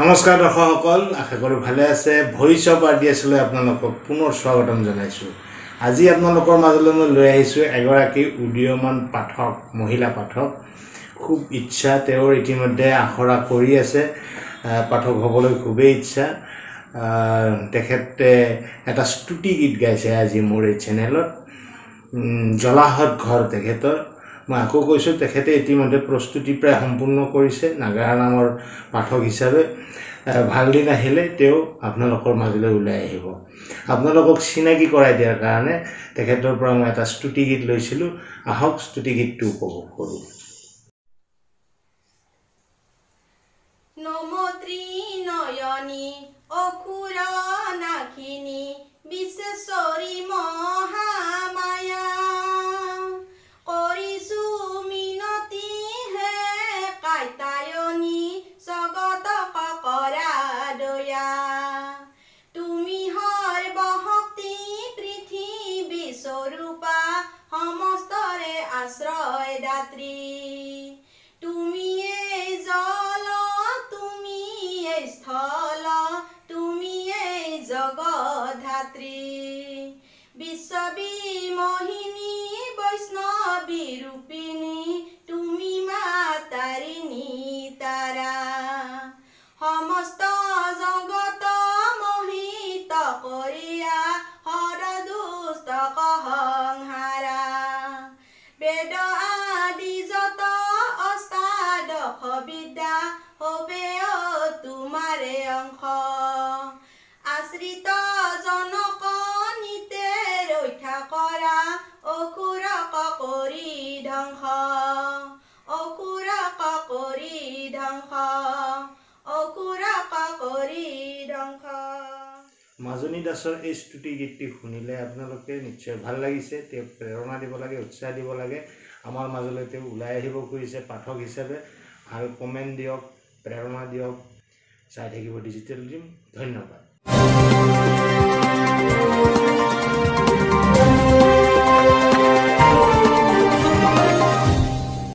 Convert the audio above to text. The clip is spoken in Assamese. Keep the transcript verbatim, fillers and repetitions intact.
নমস্কাৰ দৰ্শকসকল, আশা কৰো ভালে আছে। ভইচ অফ আৰডিএছলৈ আপোনালোকক পুনৰ স্বাগতম জনাইছো। আজি আপোনালোকৰ মাজলৈ মই লৈ আহিছো এগৰাকী উদীয়মান পাঠক, মহিলা পাঠক। খুব ইচ্ছা তেওঁৰ ইতিমধ্যে আখৰা কৰি আছে, পাঠক হ'বলৈ খুবেই ইচ্ছা। তেখেতে এটা স্তুতি গীত গাইছে আজি মোৰ এই চেনেলত। জলাহত ঘৰ তেখেতৰ। মই আকৌ কৈছোঁ, তেখেতে ইতিমধ্যে প্ৰস্তুতি প্ৰায় সম্পূৰ্ণ কৰিছে নাগাৰা নামৰ পাঠক হিচাপে। ভাল দিন আহিলে তেওঁ আপোনালোকৰ মাজলৈ ওলাই আহিব। আপোনালোকক চিনাকি কৰাই দিয়াৰ কাৰণে তেখেতৰ পৰা মই এটা স্তুতি গীত লৈছিলোঁ। আহক স্তুতি গীতটো উপভোগ কৰোঁ। নমত্ৰী নয়নী অসুৰ নাখিনী বিশ্বেশ্বৰী মহামায়া, কৰিছো মিনতি হে কাইতায়নী জগতক কৰা দয়া। তুমি সৰ্বশক্তি পৃথিৱী স্বৰূপা, সমস্তৰে আশ্ৰয় দাত্ৰী। তুমিয়েই জল, তুমিয়েই স্থল, তুমিয়েই জগধাত্ৰী। বিশ্ববিমোহিনী বৈষ্ণৱী ৰূপিণী, তুমি মাতাৰিণী তাৰা। সমস্ত জগত মোহিত কৰিয়া, হৰ দুষ্ট সংহাৰা। বেদ আদি যত অষ্টাদশ বিদ্যা, হবে তোমাৰে অংশ। আশ্ৰিত জনক নিতে ৰক্ষা কৰা, অসুৰক কৰি ধ্বংস, অসুৰক কৰি ধ্বংস, অসুৰক কৰি ধ্বংস। মাজনী দাসৰ এই স্তুতি গীতটি শুনিলে আপোনালোকে নিশ্চয় ভাল লাগিছে। তেওঁক প্ৰেৰণা দিব লাগে, উৎসাহ দিব লাগে। আমাৰ মাজলৈ তেওঁ ওলাই আহিব খুজিছে পাঠক হিচাপে। ভাল কমেণ্ট দিয়ক, প্ৰেৰণা দিয়ক। চাই থাকিব ডিজিটেল ড্ৰিম। ধন্যবাদ।